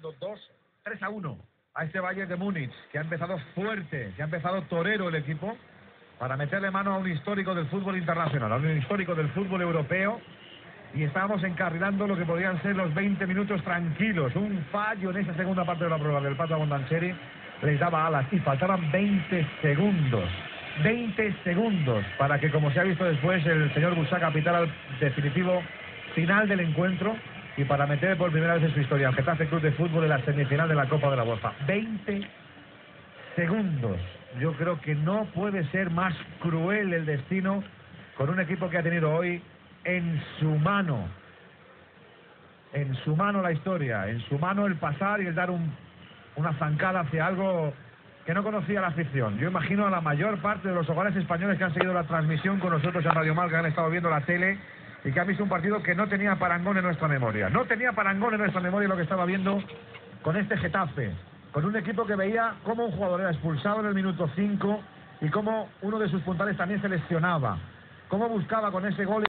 3-1 a este Bayern de Múnich, que ha empezado fuerte, que ha empezado torero el equipo, para meterle mano a un histórico del fútbol internacional, a un histórico del fútbol europeo, y estábamos encarrilando lo que podrían ser los 20 minutos tranquilos. Un fallo en esa segunda parte de la prueba del Pato Abondancheri les daba alas, y faltaban 20 segundos. 20 segundos para que, como se ha visto después, el señor Busaca pitara el definitivo final del encuentro y para meter por primera vez en su historia al Getafe Club de Fútbol en la semifinal de la Copa de la UEFA. 20 segundos. Yo creo que no puede ser más cruel el destino con un equipo que ha tenido hoy en su mano la historia, en su mano el pasar y el dar una zancada hacia algo que no conocía la afición. Yo imagino a la mayor parte de los hogares españoles que han seguido la transmisión con nosotros en Radio Marca, que han estado viendo la tele y que han visto un partido que no tenía parangón en nuestra memoria. No tenía parangón en nuestra memoria lo que estaba viendo con este Getafe, con un equipo que veía cómo un jugador era expulsado en el minuto 5 y cómo uno de sus puntales también se lesionaba, cómo buscaba con ese gol